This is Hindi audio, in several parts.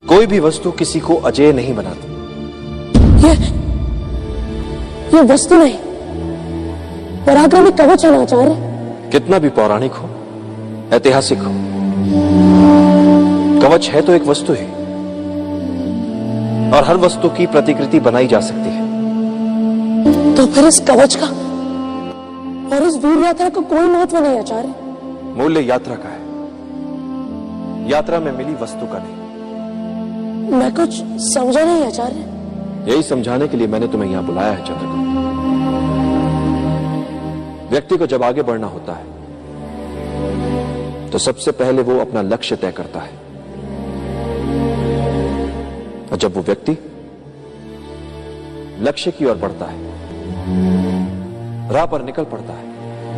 कोई भी वस्तु किसी को अजेय नहीं बनाती। ये वस्तु नहीं, पराक्रमी कवच है आचार्य। कितना भी पौराणिक हो, ऐतिहासिक हो, कवच है तो एक वस्तु ही, और हर वस्तु की प्रतिकृति बनाई जा सकती है। तो फिर इस कवच का और इस वीर यात्रा का कोई महत्व नहीं आचार्य। मूल्य यात्रा का है, यात्रा में मिली वस्तु का नहीं। मैं कुछ समझा नहीं आचार्य। यही समझाने के लिए मैंने तुम्हें यहां बुलाया है चंद्रगुप्त। व्यक्ति को जब आगे बढ़ना होता है तो सबसे पहले वो अपना लक्ष्य तय करता है, और जब वो व्यक्ति लक्ष्य की ओर बढ़ता है, राह पर निकल पड़ता है,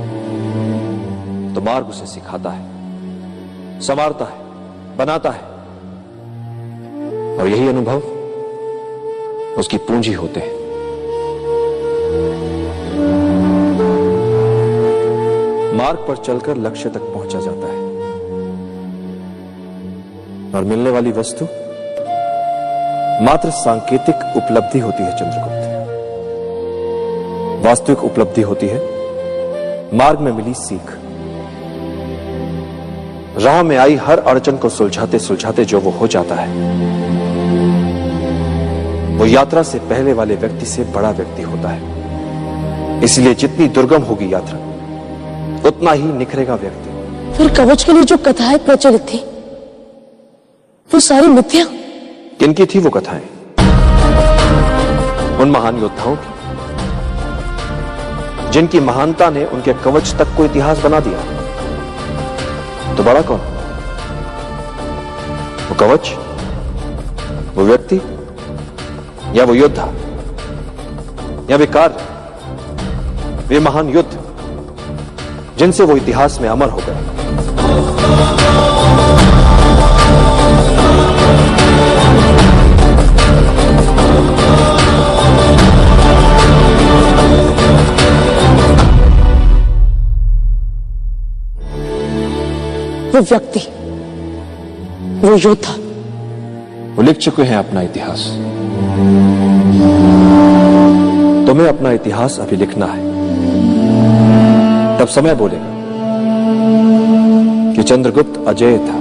तो मार्ग उसे सिखाता है, संवारता है, बनाता है, और यही अनुभव उसकी पूंजी होते हैं। मार्ग पर चलकर लक्ष्य तक पहुंचा जाता है, और मिलने वाली वस्तु मात्र सांकेतिक उपलब्धि होती है चंद्रगुप्त। वास्तविक उपलब्धि होती है मार्ग में मिली सीख। राह में आई हर अड़चन को सुलझाते सुलझाते जो वो हो जाता है, वो यात्रा से पहले वाले व्यक्ति से बड़ा व्यक्ति होता है। इसलिए जितनी दुर्गम होगी यात्रा, उतना ही निखरेगा व्यक्ति। फिर कवच के लिए जो कथाएं प्रचलित थी, वो सारी मिथ्या। किनकी थी वो कथाएं? उन महान योद्धाओं की, जिनकी महानता ने उनके कवच तक को इतिहास बना दिया। तो बड़ा कौन? वो कवच, वो व्यक्ति, या वो योद्धा, या वे कार्य, वे महान युद्ध जिनसे वो इतिहास में अमर हो गए। वो व्यक्ति, वो योद्धा, वो लिख चुके हैं अपना इतिहास। तुम्हें अपना इतिहास अभी लिखना है, तब समय बोलेगा कि चंद्रगुप्त अजेय था।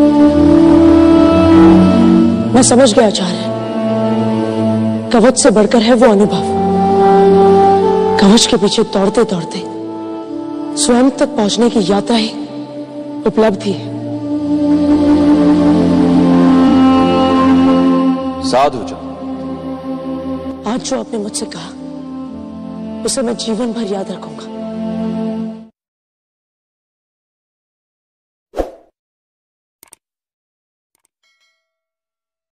मैं समझ गया आचार्य। कवच से बढ़कर है वो अनुभव। कवच के पीछे दौड़ते दौड़ते स्वयं तक पहुंचने की यात्रा ही उपलब्धि है। साधु जो आज जो आपने मुझसे कहा, उसे मैं जीवन भर याद रखूंगा।